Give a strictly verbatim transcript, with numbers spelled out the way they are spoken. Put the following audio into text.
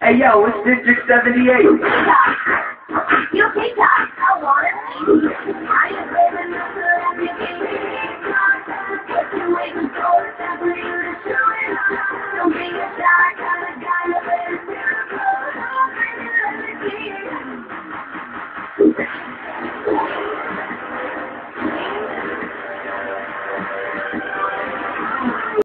Hey yo, it's District seventy-eight. You think I wanna see you? I am living